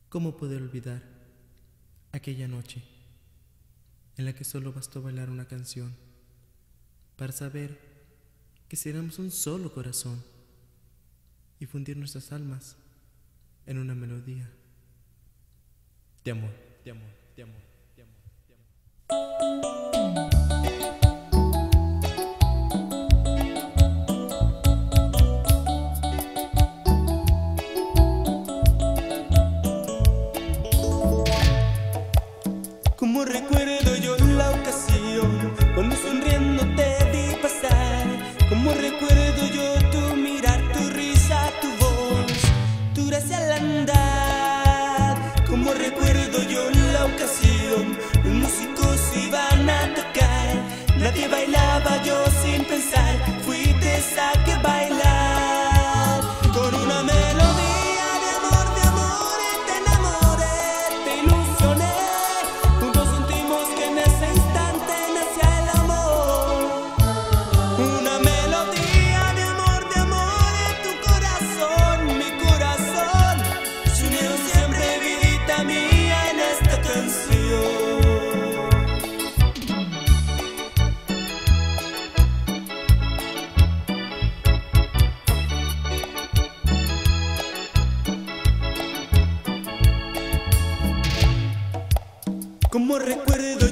¿Cómo poder olvidar aquella noche en la que solo bastó bailar una canción para saber que éramos un solo corazón y fundir nuestras almas en una melodía de amor, de amor, de amor, de amor, de amor? Como recuerdo yo la ocasión cuando sonriendo te vi pasar. Como recuerdo yo tu mirar, tu risa, tu voz, tu gracia al andar. Como recuerdo yo la ocasión, los músicos iban a tocar. Nadie bailaba, yo sin pensar fuiste esa que bailar. Con una melodía de amor, te enamoré, te ilusioné. Juntos sentimos que en ese instante nacía el amor. Una melodía de amor en tu corazón, mi corazón. Se unieron siempre, vidita mía, en esta canción. Como recuerdo